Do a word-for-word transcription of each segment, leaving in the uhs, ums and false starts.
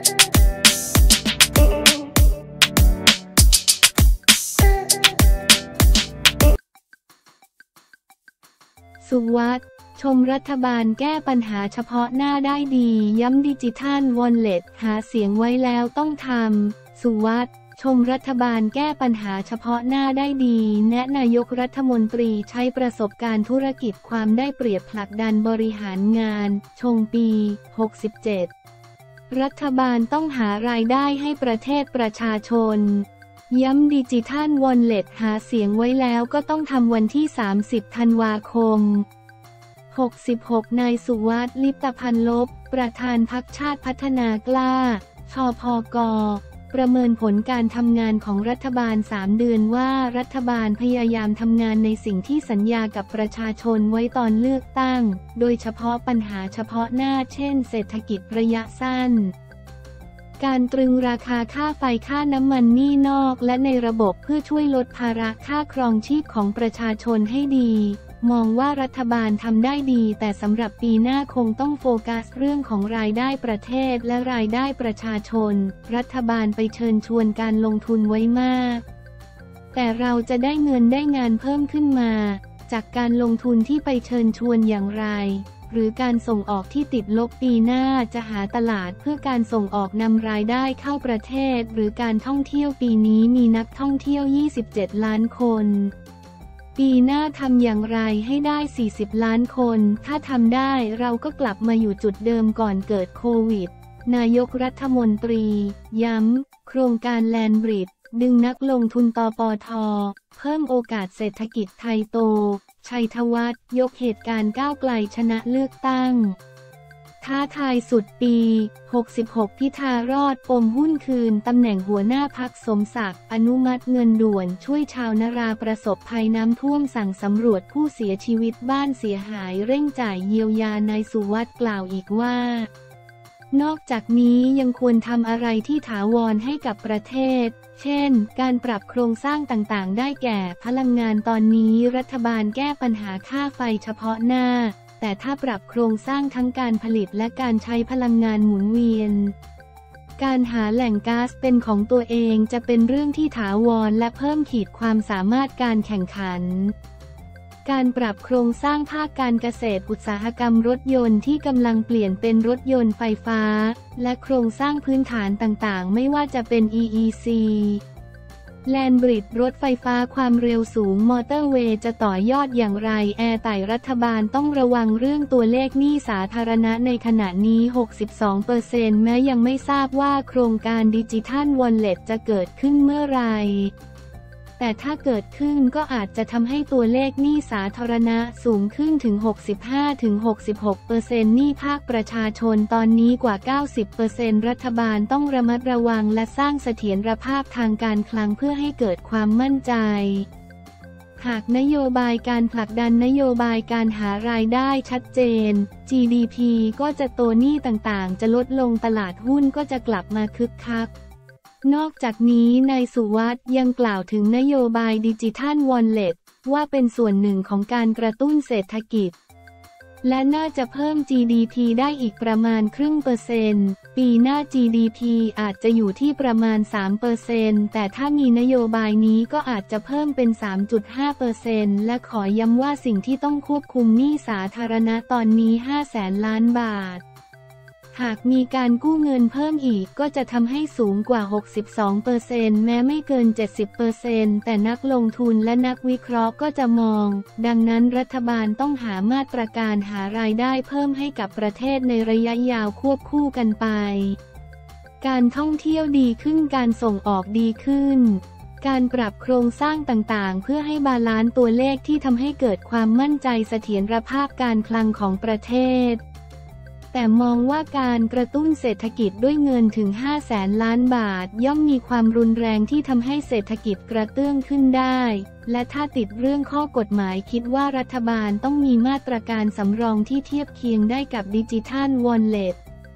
สุวัฒน์ชมรัฐบาลแก้ปัญหาเฉพาะหน้าได้ดีย้ำดิจิทัลวอลเล็ตหาเสียงไว้แล้วต้องทำสุวัฒน์ชมรัฐบาลแก้ปัญหาเฉพาะหน้าได้ดีแนะนายกรัฐมนตรีใช้ประสบการณ์ธุรกิจความได้เปรียบผลักดันบริหารงานชงปีหกสิบเจ็ดรัฐบาลต้องหารายได้ให้ประเทศประชาชนย้ำดิจิทัลวอลเล็ตหาเสียงไว้แล้วก็ต้องทำวันที่สามสิบธันวาคมหกสิบหกนายสุวัฒน์ ลิปตพันลบประธานพรรคชาติพัฒนากล้าชพก.ประเมินผลการทำงานของรัฐบาลสามเดือนว่ารัฐบาลพยายามทำงานในสิ่งที่สัญญากับประชาชนไว้ตอนเลือกตั้งโดยเฉพาะปัญหาเฉพาะหน้าเช่นเศรษฐกิจระยะสั้นการตรึงราคาค่าไฟค่าน้ำมันหนี้นอกและในระบบเพื่อช่วยลดภาระค่าครองชีพของประชาชนให้ดีมองว่ารัฐบาลทำได้ดีแต่สำหรับปีหน้าคงต้องโฟกัสเรื่องของรายได้ประเทศและรายได้ประชาชนรัฐบาลไปเชิญชวนการลงทุนไว้มากแต่เราจะได้เงินได้งานเพิ่มขึ้นมาจากการลงทุนที่ไปเชิญชวนอย่างไรหรือการส่งออกที่ติดลบปีหน้าจะหาตลาดเพื่อการส่งออกนำรายได้เข้าประเทศหรือการท่องเที่ยวปีนี้มีนักท่องเที่ยวยี่สิบเจ็ดล้านคนปีหน้าทำอย่างไรให้ได้สี่สิบล้านคนถ้าทำได้เราก็กลับมาอยู่จุดเดิมก่อนเกิดโควิดนายกรัฐมนตรีย้ำโครงการแลนด์บริดจ์ดึงนักลงทุนตปท.เพิ่มโอกาสเศรษฐกิจไทยโตชัยธวัฒน์ยกเหตุการณ์ก้าวไกลชนะเลือกตั้งท้าทายสุดปีหกสิบหกพิธารอดปมหุ้นคืนตำแหน่งหัวหน้าพรรคสมศักดิ์อนุมัติเงินด่วนช่วยชาวนราประสบภัยน้ำท่วมสั่งสำรวจผู้เสียชีวิตบ้านเสียหายเร่งจ่ายเยียวยานายสุวัฒน์กล่าวอีกว่านอกจากนี้ยังควรทำอะไรที่ถาวรให้กับประเทศเช่นการปรับโครงสร้างต่างๆได้แก่พลังงานตอนนี้รัฐบาลแก้ปัญหาค่าไฟเฉพาะหน้าแต่ถ้าปรับโครงสร้างทั้งการผลิตและการใช้พลังงานหมุนเวียนการหาแหล่งก๊าซเป็นของตัวเองจะเป็นเรื่องที่ถาวรและเพิ่มขีดความสามารถการแข่งขันการปรับโครงสร้างภาคการเกษตรอุตสาหกรรมรถยนต์ที่กำลังเปลี่ยนเป็นรถยนต์ไฟฟ้าและโครงสร้างพื้นฐานต่างๆไม่ว่าจะเป็น อี อี ซี แลนด์บริดจ์รถไฟฟ้าความเร็วสูงมอเตอร์เวย์จะต่อยอดอย่างไรแอร์ไต่รัฐบาลต้องระวังเรื่องตัวเลขหนี้สาธารณะในขณะนี้ หกสิบสองเปอร์เซ็นต์ แม้ยังไม่ทราบว่าโครงการดิจิทัลวอลเล็ตจะเกิดขึ้นเมื่อไรแต่ถ้าเกิดขึ้นก็อาจจะทำให้ตัวเลขหนี้สาธารณะสูงขึ้นถึง หกสิบห้าถึงหกสิบหกเปอร์เซ็นต์ หนี้ภาคประชาชนตอนนี้กว่า เก้าสิบเปอร์เซ็นต์ รัฐบาลต้องระมัดระวังและสร้างเสถียรภาพทางการคลังเพื่อให้เกิดความมั่นใจหากนโยบายการผลักดันนโยบายการหารายได้ชัดเจน จี ดี พี ก็จะโตหนี้ต่างๆจะลดลงตลาดหุ้นก็จะกลับมาคึกคักนอกจากนี้นายสุวัฒน์ยังกล่าวถึงนโยบายดิจิทัลวอลเล็ตว่าเป็นส่วนหนึ่งของการกระตุ้นเศรษฐกิจและน่าจะเพิ่ม จี ดี พี ได้อีกประมาณครึ่งเปอร์เซ็นต์ปีหน้า จี ดี พี อาจจะอยู่ที่ประมาณ สามเปอร์เซ็นต์ แต่ถ้ามีนโยบายนี้ก็อาจจะเพิ่มเป็น สามจุดห้าเปอร์เซ็นต์ และขอย้ำว่าสิ่งที่ต้องควบคุมหนี้สาธารณะตอนนี้ ห้าแสนล้านบาทหากมีการกู้เงินเพิ่มอีกก็จะทำให้สูงกว่า หกสิบสองเปอร์เซ็นต์ แม้ไม่เกิน เจ็ดสิบเปอร์เซ็นต์ แต่นักลงทุนและนักวิเคราะห์ก็จะมองดังนั้นรัฐบาลต้องหามาตรการหารายได้เพิ่มให้กับประเทศในระยะยาวควบคู่กันไปการท่องเที่ยวดีขึ้นการส่งออกดีขึ้นการปรับโครงสร้างต่างๆเพื่อให้บาลานซ์ตัวเลขที่ทำให้เกิดความมั่นใจเสถียรภาพการคลังของประเทศแต่มองว่าการกระตุ้นเศรษฐกิจด้วยเงินถึง ห้าแสนล้านบาทย่อมมีความรุนแรงที่ทำให้เศรษฐกิจกระเตื้องขึ้นได้และถ้าติดเรื่องข้อกฎหมายคิดว่ารัฐบาลต้องมีมาตรการสำรองที่เทียบเคียงได้กับดิจิทัลวอลเล็ต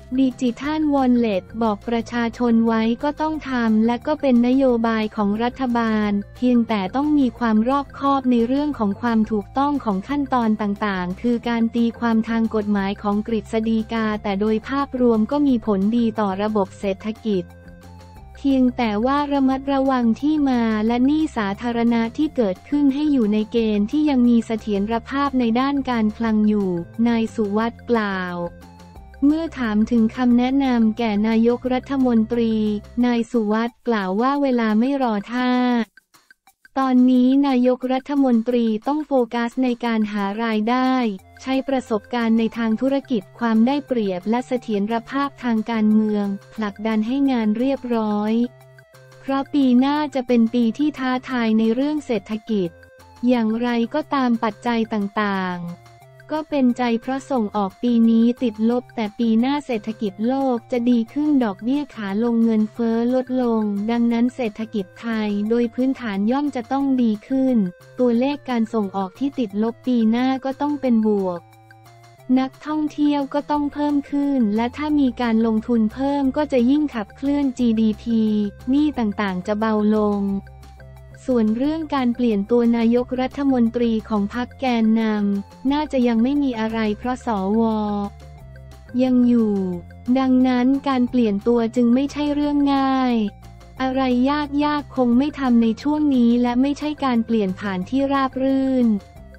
ดิจิทัลวอลเล็ตบอกประชาชนไว้ก็ต้องทำและก็เป็นนโยบายของรัฐบาลเพียงแต่ต้องมีความรอบคอบในเรื่องของความถูกต้องของขั้นตอนต่างๆคือการตีความทางกฎหมายของกฤษฎีกาแต่โดยภาพรวมก็มีผลดีต่อระบบเศรษฐกิจเพียงแต่ว่าระมัดระวังที่มาและหนี้สาธารณะที่เกิดขึ้นให้อยู่ในเกณฑ์ที่ยังมีเสถียรภาพในด้านการคลังอยู่นายสุวัฒน์กล่าวเมื่อถามถึงคำแนะนำแก่นายกรัฐมนตรีนายสุวัฒน์กล่าวว่าเวลาไม่รอท่าตอนนี้นายกรัฐมนตรีต้องโฟกัสในการหารายได้ใช้ประสบการณ์ในทางธุรกิจความได้เปรียบและเสถียรภาพทางการเมืองผลักดันให้งานเรียบร้อยเพราะปีหน้าจะเป็นปีที่ท้าทายในเรื่องเศรษฐกิจอย่างไรก็ตามปัจจัยต่างๆก็เป็นใจเพราะส่งออกปีนี้ติดลบแต่ปีหน้าเศรษฐกิจโลกจะดีขึ้นดอกเบี้ยขาลงเงินเฟ้อลดลงดังนั้นเศรษฐกิจไทยโดยพื้นฐานย่อมจะต้องดีขึ้นตัวเลขการส่งออกที่ติดลบปีหน้าก็ต้องเป็นบวกนักท่องเที่ยวก็ต้องเพิ่มขึ้นและถ้ามีการลงทุนเพิ่มก็จะยิ่งขับเคลื่อน จี ดี พี หนี้ต่างๆจะเบาลงส่วนเรื่องการเปลี่ยนตัวนายกรัฐมนตรีของพรรคแกนนำน่าจะยังไม่มีอะไรเพราะสวยังอยู่ดังนั้นการเปลี่ยนตัวจึงไม่ใช่เรื่องง่ายอะไรยากยากคงไม่ทำในช่วงนี้และไม่ใช่การเปลี่ยนผ่านที่ราบรื่น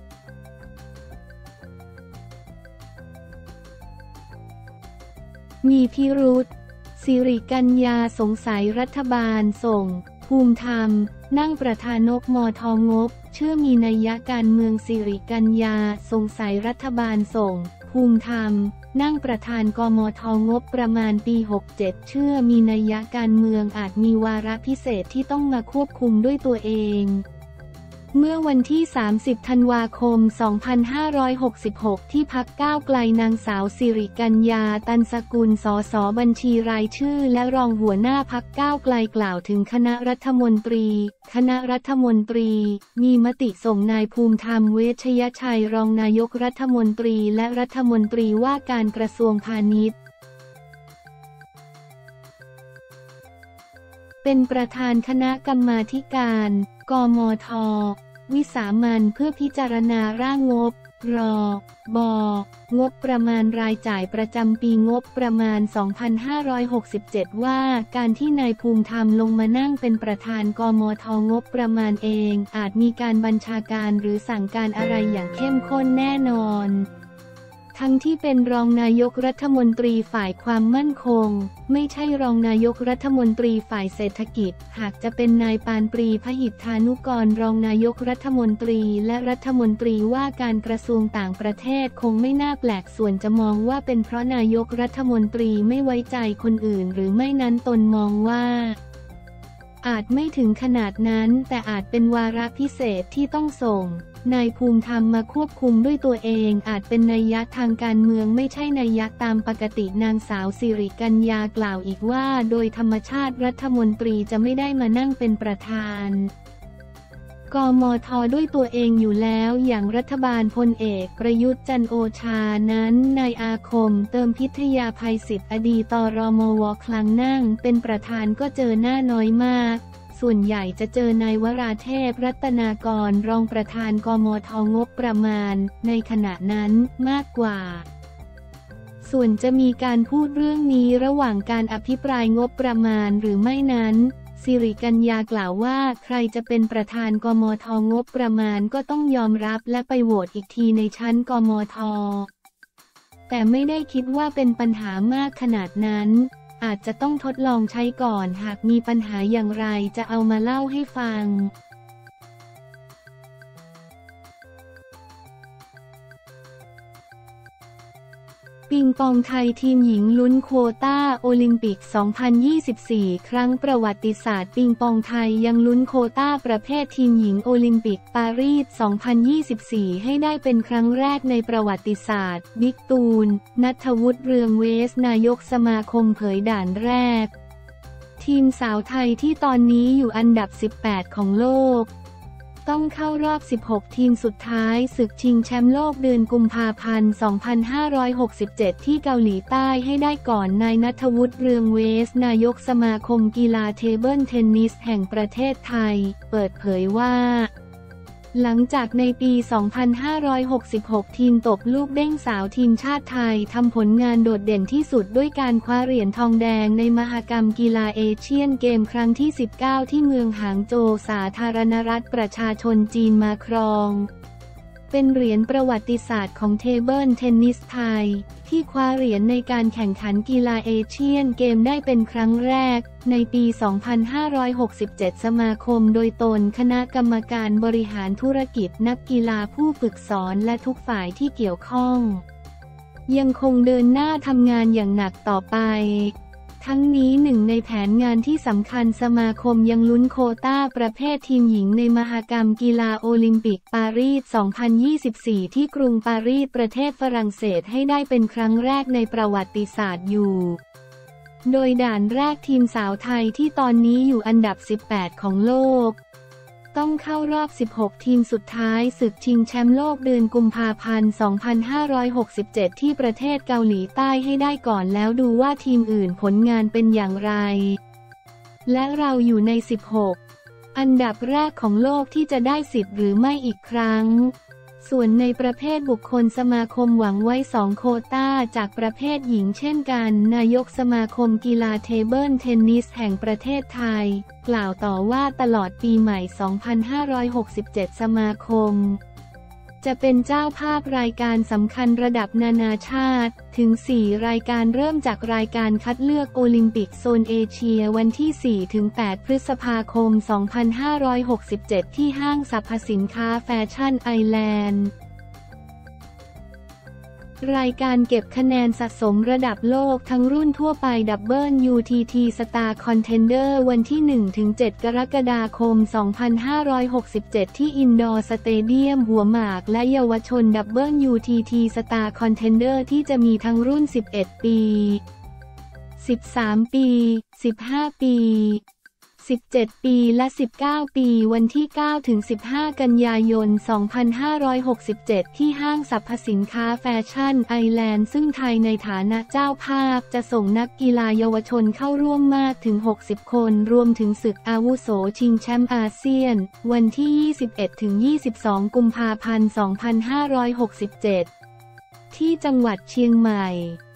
มีพิรุธสิริกัญญาสงสัยรัฐบาลส่งภูมิธรรมนั่งประธานนกมทงบเชื่อมีนัยยะการเมืองสิริกัญญาสงสัยรัฐบาลส่งภูมิธรรมนั่งประธานกมทงบประมาณปีหกเจ็ดเชื่อมีนัยยะการเมืองอาจมีวาระพิเศษที่ต้องมาควบคุมด้วยตัวเองเมื่อวันที่สามสิบธันวาคมสองพันห้าร้อยหกสิบหกที่พรรคก้าวไกลนางสาวสิริกัญญาตันสกุลสสบัญชีรายชื่อและรองหัวหน้าพรรคก้าวไกลกล่าวถึงคณะรัฐมนตรีคณะรัฐมนตรีมีมติส่งนายภูมิธรรมเวชยชัยรองนายกรัฐมนตรีและรัฐมนตรีว่าการกระทรวงพาณิชย์เป็นประธานคณะกรรมาธิการกมท.วิสามัญเพื่อพิจารณาร่างงบรบงบประมาณรายจ่ายประจำปีงบประมาณ สองพันห้าร้อยหกสิบเจ็ด ว่าการที่นายภูมิธรรมลงมานั่งเป็นประธานกมท.งบประมาณเองอาจมีการบัญชาการหรือสั่งการอะไรอย่างเข้มข้นแน่นอนทั้งที่เป็นรองนายกรัฐมนตรีฝ่ายความมั่นคงไม่ใช่รองนายกรัฐมนตรีฝ่ายเศรษฐกิจหากจะเป็นนายปานปรีพหิทธานุกรรองนายกรัฐมนตรีและรัฐมนตรีว่าการกระทรวงต่างประเทศคงไม่น่าแปลกส่วนจะมองว่าเป็นเพราะนายกรัฐมนตรีไม่ไว้ใจคนอื่นหรือไม่นั้นตนมองว่าอาจไม่ถึงขนาดนั้นแต่อาจเป็นวาระพิเศษที่ต้องส่งนายภูมิธรรมมาควบคุมด้วยตัวเองอาจเป็นนัยยะทางการเมืองไม่ใช่นัยยะตามปกตินางสาวสิริกัญญากล่าวอีกว่าโดยธรรมชาติรัฐมนตรีจะไม่ได้มานั่งเป็นประธานกมท.ด้วยตัวเองอยู่แล้วอย่างรัฐบาลพลเอกประยุทธ์จันทร์โอชานั้นนายอาคมเติมพิทยาภัยศิษย์อดีตรมว.คลังนั่งเป็นประธานก็เจอหน้าน้อยมากส่วนใหญ่จะเจอนายวราเทพรัตนากรรองประธานกมท.งบประมาณในขณะนั้นมากกว่าส่วนจะมีการพูดเรื่องนี้ระหว่างการอภิปรายงบประมาณหรือไม่นั้นสิริกัญญากล่าวว่าใครจะเป็นประธานกมท.งบประมาณก็ต้องยอมรับและไปโหวตอีกทีในชั้นกมท.แต่ไม่ได้คิดว่าเป็นปัญหามากขนาดนั้นอาจจะต้องทดลองใช้ก่อนหากมีปัญหาอย่างไรจะเอามาเล่าให้ฟัง ปิงปองไทยทีมหญิงลุ้นโควต้าโอลิมปิก สองพันยี่สิบสี่ ครั้งประวัติศาสตร์ปิงปองไทยยังลุ้นโควต้าประเภททีมหญิงโอลิมปิกปารีส สองพันยี่สิบสี่ ให้ได้เป็นครั้งแรกในประวัติศาสตร์บิ๊กตูน ณัฐวุฒิเรืองเวสนายกสมาคมเผยด่านแรกทีมสาวไทยที่ตอนนี้อยู่อันดับสิบแปดของโลกต้องเข้ารอบ สิบหก ทีมสุดท้ายศึกชิงแชมป์โลกเดือนกุมภาพันธ์ สองพันห้าร้อยหกสิบเจ็ด ที่เกาหลีใต้ให้ได้ก่อนนายณัฐวุฒิ เรืองเวสนายกสมาคมกีฬาเทเบิลเทนนิสแห่งประเทศไทยเปิดเผยว่าหลังจากในปี สองพันห้าร้อยหกสิบหก ทีมตบลูกเด้งสาวทีมชาติไทยทำผลงานโดดเด่นที่สุดด้วยการคว้าเหรียญทองแดงในมหกรรมกีฬาเอเชียนเกมครั้งที่ สิบเก้า ที่เมืองหางโจวสาธารณรัฐประชาชนจีนมาครองเป็นเหรียญประวัติศาสตร์ของเทเบิลเทนนิสไทยที่คว้าเหรียญในการแข่งขันกีฬาเอเชียนเกมได้เป็นครั้งแรกในปี สองพันห้าร้อยหกสิบเจ็ด สมาคมโดยตนคณะกรรมการบริหารธุรกิจนักกีฬาผู้ฝึกสอนและทุกฝ่ายที่เกี่ยวข้องยังคงเดินหน้าทำงานอย่างหนักต่อไปทั้งนี้หนึ่งในแผนงานที่สำคัญสมาคมยังลุ้นโควต้าประเภททีมหญิงในมหกรรมกีฬาโอลิมปิกปารีส สองพันยี่สิบสี่ ที่กรุงปารีสประเทศฝรั่งเศสให้ได้เป็นครั้งแรกในประวัติศาสตร์อยู่โดยด่านแรกทีมสาวไทยที่ตอนนี้อยู่อันดับ สิบแปด ของโลกต้องเข้ารอบ สิบหก ทีมสุดท้ายศึกชิงแชมป์โลกเดือนกุมภาพันธ์ สองพันห้าร้อยหกสิบเจ็ด ที่ประเทศเกาหลีใต้ให้ได้ก่อนแล้วดูว่าทีมอื่นผลงานเป็นอย่างไรและเราอยู่ใน สิบหก อันดับแรกของโลกที่จะได้สิทธิ์หรือไม่อีกครั้งส่วนในประเภทบุคคลสมาคมหวังไว้สองโควต้าจากประเภทหญิงเช่นกันนายกสมาคมกีฬาเทเบิลเทนนิสแห่งประเทศไทยกล่าวต่อว่าตลอดปีใหม่ สองพันห้าร้อยหกสิบเจ็ด สมาคมจะเป็นเจ้าภาพรายการสำคัญระดับนานาชาติถึง สี่ รายการเริ่มจากรายการคัดเลือกโอลิมปิกโซนเอเชียวันที่ สี่ถึงแปด พฤษภาคม สองพันห้าร้อยหกสิบเจ็ด ที่ห้างสรรพสินค้าแฟชั่นไอแลนด์รายการเก็บคะแนนสะสมระดับโลกทั้งรุ่นทั่วไป ดับเบิลยู ที ที Star Contender วันที่ หนึ่งถึงเจ็ด กรกฎาคม สองพันห้าร้อยหกสิบเจ็ด ที่อินดอร์สเตเดียมหัวหมากและเยาวชน ดับเบิลยู ที ที Star Contender ที่จะมีทั้งรุ่น สิบเอ็ด ปี สิบสาม ปี สิบห้า ปี สิบเจ็ด ปีและ สิบเก้า ปีวันที่ เก้าถึงสิบห้า กันยายน สองพันห้าร้อยหกสิบเจ็ด ที่ห้างสรรพสินค้าแฟชั่นไอแลนด์ซึ่งไทยในฐานะเจ้าภาพจะส่งนักกีฬาเยาวชนเข้าร่วมมากถึง หกสิบ คนรวมถึงศึกอาวุโสชิงแชมป์อาเซียนวันที่ ยี่สิบเอ็ดถึงยี่สิบสอง กุมภาพันธ์ สองพันห้าร้อยหกสิบเจ็ด ที่จังหวัดเชียงใหม่